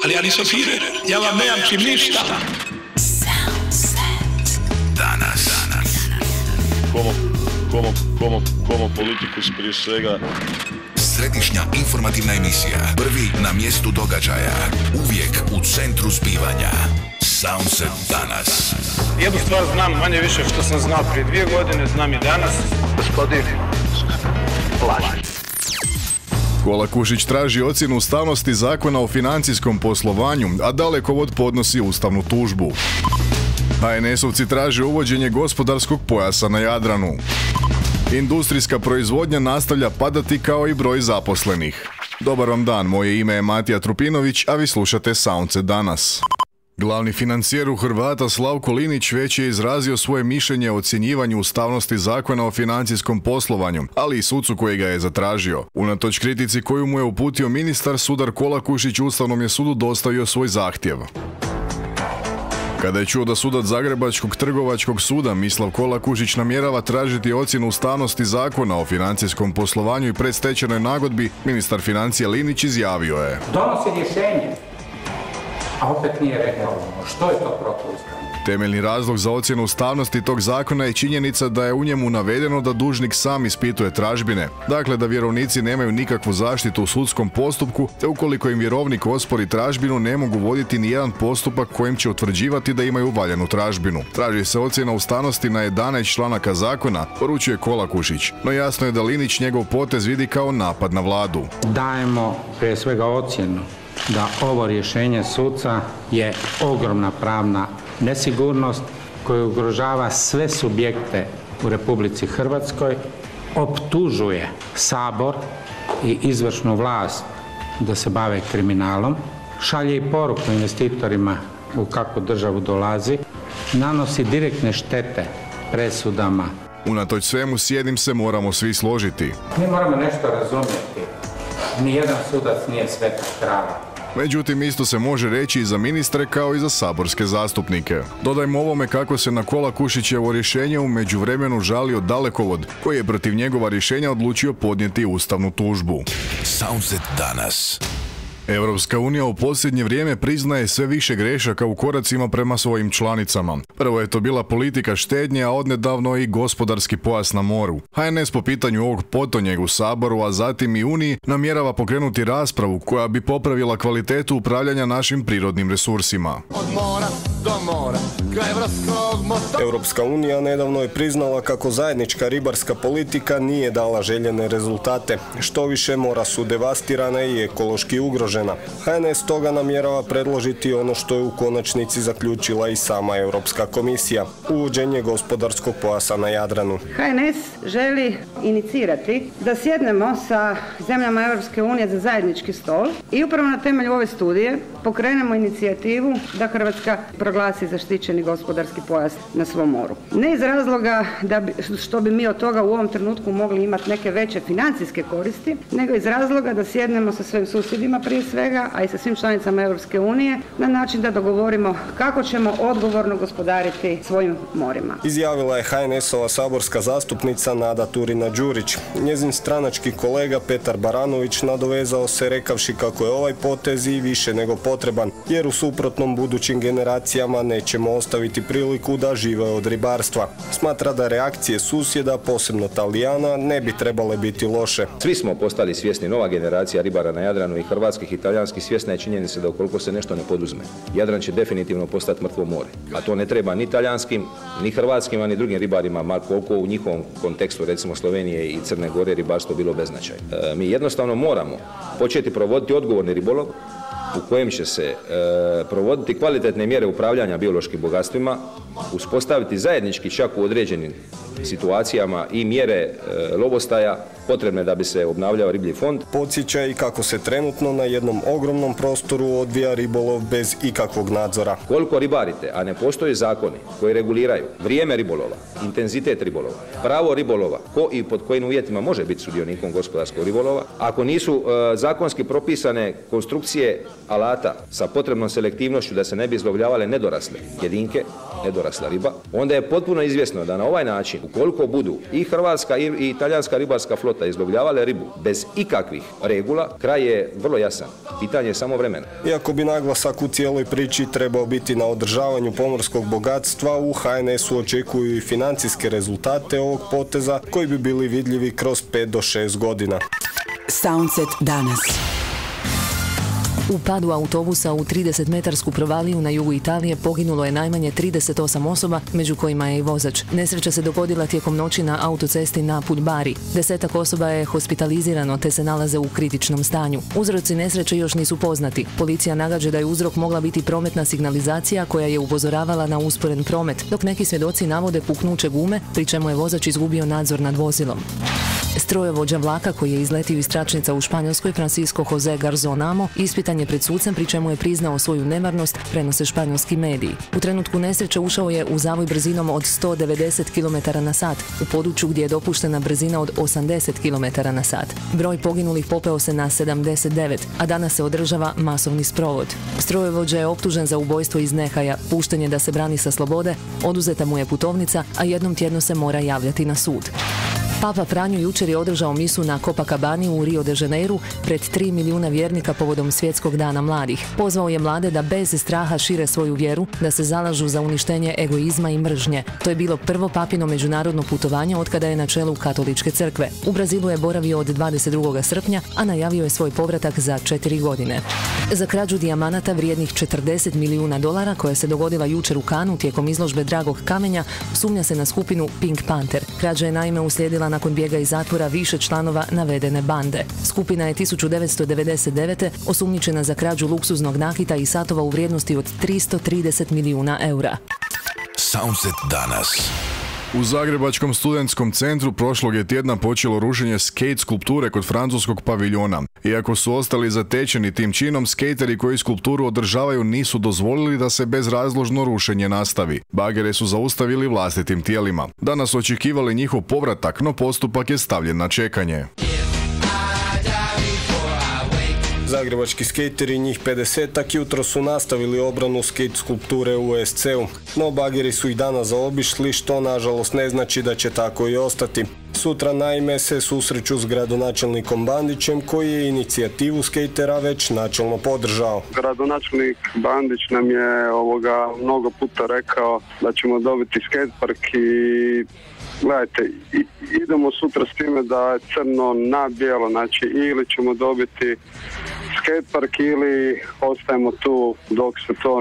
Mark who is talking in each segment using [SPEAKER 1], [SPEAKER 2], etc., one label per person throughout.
[SPEAKER 1] ali ja nisam Führer, ja vam ne jamčim ništa.
[SPEAKER 2] Danas.
[SPEAKER 3] Komo politikus prije svega.
[SPEAKER 2] Središnja informativna emisija. Prvi na mjestu događaja. Uvijek u centru zbivanja. Soundset danas.
[SPEAKER 4] Jednu stvar znam manje više što sam znao prije 2 godine, znam i danas.
[SPEAKER 1] Gospodin laže.
[SPEAKER 5] Kolakušić traži ocjenu ustavnosti zakona o financijskom poslovanju, a Dalekovod podnosi ustavnu tužbu. HNS-ovci traže uvođenje gospodarskog pojasa na Jadranu. Industrijska proizvodnja nastavlja padati kao i broj zaposlenih. Dobar vam dan, moje ime je Matija Trupinović, a vi slušate Soundset danas. Glavni financijer u Hrvata Slavko Linić već je izrazio svoje mišljenje o ocjenjivanju ustavnosti zakona o financijskom poslovanju, ali i sucu koji ga je zatražio. Unatoč kritici koju mu je uputio ministar, sudar Kolakušić Ustavnom je sudu dostavio svoj zahtjev. Kada je čuo da sudac Zagrebačkog trgovačkog suda Mislav Kolakušić namjerava tražiti ocjenu ustavnosti zakona o financijskom poslovanju i predstečajnoj nagodbi, ministar financija Linić izjavio je:
[SPEAKER 6] donosi rješenje, a opet nije rekao što je to protuustavno.
[SPEAKER 5] Temeljni razlog za ocjenu ustavnosti tog zakona je činjenica da je u njemu navedeno da dužnik sam ispituje tražbine, dakle da vjerovnici nemaju nikakvu zaštitu u sudskom postupku, te ukoliko im vjerovnik ospori tražbinu ne mogu voditi ni jedan postupak kojim će utvrđivati da imaju valjanu tražbinu. Traži se ocjena ustavnosti na 11 članaka zakona, poručuje Kolakušić, no jasno je da Linić njegov potez vidi kao napad na vladu.
[SPEAKER 6] Dajemo prije svega ocjenu da ovo rješenje suca je ogromna pravna nesigurnost koja ugrožava sve subjekte u Republici Hrvatskoj, optužuje Sabor i izvršnu vlast da se bave kriminalom, šalje i poruku investitorima u kakvu državu dolazi, nanosi direktne štete presudama.
[SPEAKER 5] Unatoč svemu s jednim se moramo svi složiti.
[SPEAKER 6] Mi moramo nešto razumjeti. Nijedan sudac nije sveta krava.
[SPEAKER 5] Međutim, isto se može reći i za ministre kao i za saborske zastupnike. Dodajmo ovome kako se na Kolakušićevo rješenje u međuvremenu žalio Dalekovod, koji je protiv njegova rješenja odlučio podnijeti ustavnu tužbu.
[SPEAKER 2] Soundset danas.
[SPEAKER 5] Europska unija u posljednje vrijeme priznaje sve više grešaka u koracima prema svojim članicama. Prvo je to bila politika štednje, a odnedavno i gospodarski pojas na moru. HNS po pitanju ovog potonjeg u Saboru, a zatim i Uniji, namjerava pokrenuti raspravu koja bi popravila kvalitetu upravljanja našim prirodnim resursima.
[SPEAKER 7] Europska unija nedavno je priznala kako zajednička ribarska politika nije dala željene rezultate. Štoviše, mora su devastirana i ekološki ugrožena. HNS toga namjerava predložiti ono što je u konačnici zaključila i sama Europska komisija, uvođenje gospodarskog pojasa na Jadranu.
[SPEAKER 8] HNS želi inicirati da sjednemo sa zemljama Europske unije za zajednički stol i upravo na temelju ove studije pokrenemo inicijativu da Hrvatska proglasi zaštićeni gospodarski pojas na svom moru. Ne iz razloga što bi mi od toga u ovom trenutku mogli imati neke veće financijske koristi, nego iz razloga da sjednemo sa svojim susjedima prije svega, a i sa svim članicama Europske unije, na način da dogovorimo kako ćemo odgovorno gospodariti svojim morima.
[SPEAKER 7] Izjavila je HNS-ova saborska zastupnica Nada Turina-Đurić. Njezin stranački kolega Petar Baranović nadovezao se rekavši kako je ovaj potez i više nego potreban, jer u suprotnom budućim generacijama nećemo ostaviti priliku da žive od ribarstva. Smatra da reakcije susjeda, posebno Talijana, ne bi trebale biti loše.
[SPEAKER 9] Svi smo postali svjesni, nova generacija ribara na Jadranu i hrvatskih i talijanskih, svjesna je činjenice da ukoliko se nešto ne poduzme, Jadran će definitivno postati mrtvo more. A to ne treba ni talijanskim, ni hrvatskim, ni drugim ribarima, ma koliko u njihovom kontekstu, recimo Slovenije i Crne Gore, ribarstvo bilo beznačajno. Mi jednostavno moramo početi provoditi odgovorni ribolov u kojem će se provoditi kvalitetne mjere upravljanja biološkim bogatstvima, uspostaviti zajednički čak u određenim situacijama i mjere lovostaja potrebne da bi se obnavljao riblji fond.
[SPEAKER 7] Podsjeća i kako se trenutno na jednom ogromnom prostoru odvija ribolov bez ikakvog nadzora.
[SPEAKER 9] Koliko ribarite, a ne postoje zakoni koji reguliraju vrijeme ribolova, intenzitet ribolova, pravo ribolova, ko i pod kojim uvjetima može biti sudionikom gospodarskog ribolova, ako nisu zakonski propisane konstrukcije alata sa potrebnom selektivnošću da se ne bi izlovljavale nedorasle jedinke, nedorasla riba, onda je potpuno izvjesno da na ovaj način, ukoliko budu i hrvatska i talijanska ribarska flota izlovljavale ribu bez ikakvih regula, kraj je vrlo jasan. Pitanje je samo vremena.
[SPEAKER 7] Iako bi naglasak u cijeloj priči trebao biti na održavanju pomorskog bogatstva, u HNS-u očekuju i financijske rezultate ovog poteza koji bi bili vidljivi kroz 5 do 6 godina.
[SPEAKER 10] Soundset danas. U padu autobusa u 30-metarsku provaliju na jugu Italije poginulo je najmanje 38 osoba, među kojima je i vozač. Nesreća se dogodila tijekom noći na autocesti Napulj-Bari. 10 osoba je hospitalizirano te se nalaze u kritičnom stanju. Uzroci nesreće još nisu poznati. Policija nagađa da je uzrok mogla biti prometna signalizacija koja je upozoravala na usporen promet, dok neki svjedoci navode puknuće gume, pri čemu je vozač izgubio nadzor nad vozilom. Strojovođa vlaka koji je izletio iz tračnica u Španjolskoj, Francisco José Garzonamo, ispitan je pred sucem, pri čemu je priznao svoju nemarnost, prenose španjolski mediji. U trenutku nesreće ušao je u zavoj brzinom od 190 km/h, u području gdje je dopuštena brzina od 80 km/h. Broj poginulih popeo se na 79, a danas se održava masovni sprovod. Strojovođa je optužen za ubojstvo iz nehaja, pušten je da se brani sa slobode, oduzeta mu je putovnica, a jednom tjedno se mora javljati na sud. Papa Franjo jučer je održao misu na Copacabani u Rio de Janeiru pred 3 milijuna vjernika povodom Svjetskog dana mladih. Pozvao je mlade da bez straha šire svoju vjeru, da se zalažu za uništenje egoizma i mržnje. To je bilo prvo papino međunarodno putovanje otkada je na čelu Katoličke crkve. U Brazilu je boravio od 22. srpnja, a najavio je svoj povratak za 4 godine. Za krađu dijamanata vrijednih $40 milijuna koja se dogodila jučer u Kanu tijekom izložbe dragog kamenja, sumnja se na skupinu Pink Panther. Krađa je naime uslijedila nakon bijega iz zatvora više članova navedene bande. Skupina je 1999. osumnjičena za krađu luksuznog nakita i satova u vrijednosti od 330 milijuna eura.
[SPEAKER 2] Soundset danas.
[SPEAKER 5] U Zagrebačkom studentskom centru prošlog je tjedna počelo rušenje skate skulpture kod francuskog paviljona. Iako su ostali zatečeni tim činom, skejteri koji skulpturu održavaju nisu dozvolili da se bezrazložno rušenje nastavi. Bagere su zaustavili vlastitim tijelima. Danas su očekivali njihov povratak, no postupak je stavljen na čekanje.
[SPEAKER 7] Zagrebački skejteri, njih 50-ak, jutro su nastavili obranu skate skulpture u SC-u. No bageri su ih danas zaobišli, što nažalost ne znači da će tako i ostati. Sutra naime se susreću s gradonačelnikom Bandićem koji je inicijativu skejtera već načelno podržao.
[SPEAKER 4] Gradonačelnik Bandić nam je mnogo puta rekao da ćemo dobiti skatepark i gledajte, idemo sutra s time da je crno na bijelo, znači ili ćemo dobiti skatepark ili ostajemo tu dok se to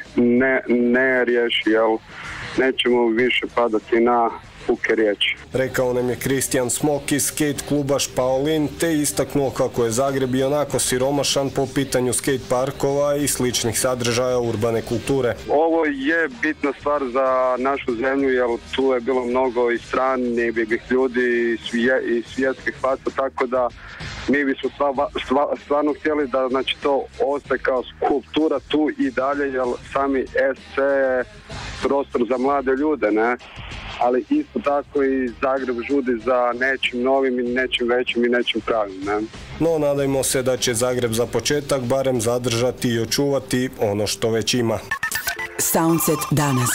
[SPEAKER 4] ne riješi, jel nećemo više padati na puke riječi.
[SPEAKER 7] Rekao nam je Kristijan Smok iz skate kluba Špaolin, te istaknuo kako je Zagreb i onako siromašan po pitanju skate parkova i sličnih sadržaja urbane kulture.
[SPEAKER 4] Ovo je bitna stvar za našu zemlju, jer tu je bilo mnogo i stranih ljudi i svjetskih faca, tako da mi bismo stvarno htjeli da znači, to ostaje kao skulptura tu i dalje, jer sami SC je prostor za mlade ljude, ne? Ali isto tako i Zagreb žudi za nečim novim i nečim većim i nečim pravim, ne?
[SPEAKER 7] No, nadajmo se da će Zagreb za početak barem zadržati i očuvati ono što već ima.
[SPEAKER 10] Soundset danas.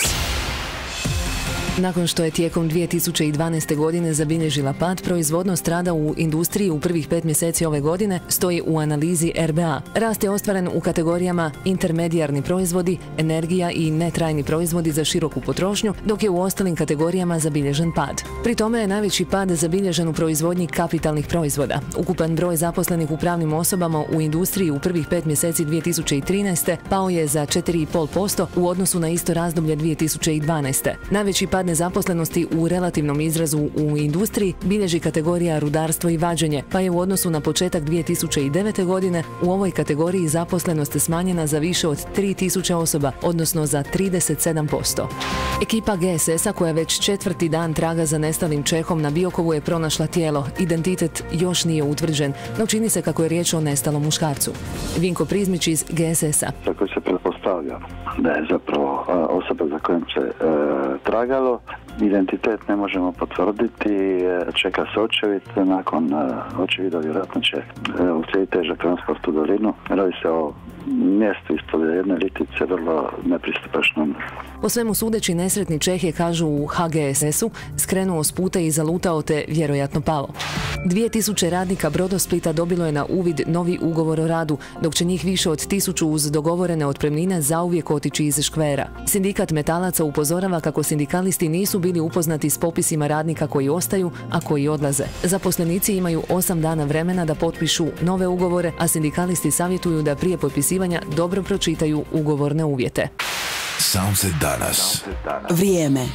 [SPEAKER 11] Nakon što je tijekom 2012. godine zabilježila pad, proizvodnost rada u industriji u prvih 5 mjeseci ove godine stoji u analizi RBA. Rast je ostvaren u kategorijama intermedijarni proizvodi, energija i netrajni proizvodi za široku potrošnju, dok je u ostalim kategorijama zabilježen pad. Pri tome je najveći pad zabilježen u proizvodnji kapitalnih proizvoda. Ukupan broj zaposlenih u pravnim osobama u industriji u prvih 5 mjeseci 2013. pao je za 4,5% u odnosu na isto razdoblje 2012. Najveći pad nezaposlenosti u relativnom izrazu u industriji bilježi kategorija rudarstvo i vađenje, pa je u odnosu na početak 2009. godine u ovoj kategoriji zaposlenost smanjena za više od 3000 osoba, odnosno za 37%. Ekipa GSS-a koja već 4. dan traga za nestalim Čehom na Biokovu je pronašla tijelo. Identitet još nije utvrđen, no čini se kako je riječ o nestalom muškarcu. Vinko Prizmić iz GSS-a.
[SPEAKER 12] Tako se pretpostavlja da je zapravo osoba za kojom se tragalo. Identitet ne možemo potvrditi, čeka se očevid, nakon očevida vjerojatno će uslijediti težak transport u dolinu. Radi se o mjestu ispod jedne litice vrlo nepristupačnom.
[SPEAKER 10] Po svemu sudeći, nesretni Čeh je, kažu u HGSS-u, skrenuo s puta i zalutao te vjerojatno pao. 2000 radnika Brodosplita dobilo je na uvid novi ugovor o radu, dok će njih više od 1000 uz dogovorene otpremnine zauvijek otići iz škvera. Sindikat metalaca upozorava kako sindikalisti nisu bili upoznati s popisima radnika koji ostaju, a koji odlaze. Zaposlenici imaju 8 dana vremena da potpišu nove ugovore, a sindikalisti savjetuju da prije potpisivanja dobro pročitaju ugovorne uvjete.
[SPEAKER 2] Sunset danas.
[SPEAKER 13] Vrijeme.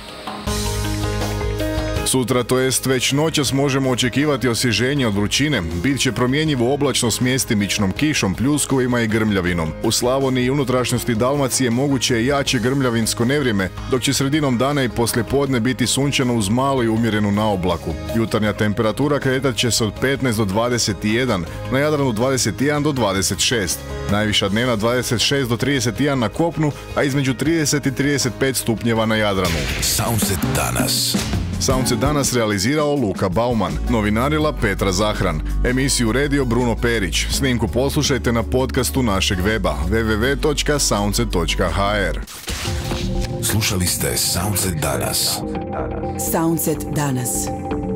[SPEAKER 5] Sutra, to jest već noćas, možemo očekivati osvježenje od vrućine. Bit će promjenjivo oblačno s mjestimičnom kišom, pljuskovima i grmljavinom. U Slavoniji i unutrašnjosti Dalmacije moguće je jače grmljavinsko nevrijeme, dok će sredinom dana i poslijepodne biti sunčano uz malo i umjerenu naoblaku. Jutarnja temperatura kretat će se od 15 do 21, na Jadranu 21 do 26. Najviša dnevna 26 do 31 na kopnu, a između 30 i 35 stupnjeva na Jadranu.
[SPEAKER 2] Sunset danas.
[SPEAKER 5] Sunset danas realizirao Luka Bauman, novinarila Petra Zahran, emisiju redio Bruno Perić. Snimku poslušajte na podcastu našeg weba www.soundset.hr.
[SPEAKER 2] Slušali ste Sunset danas.
[SPEAKER 13] Sunset danas.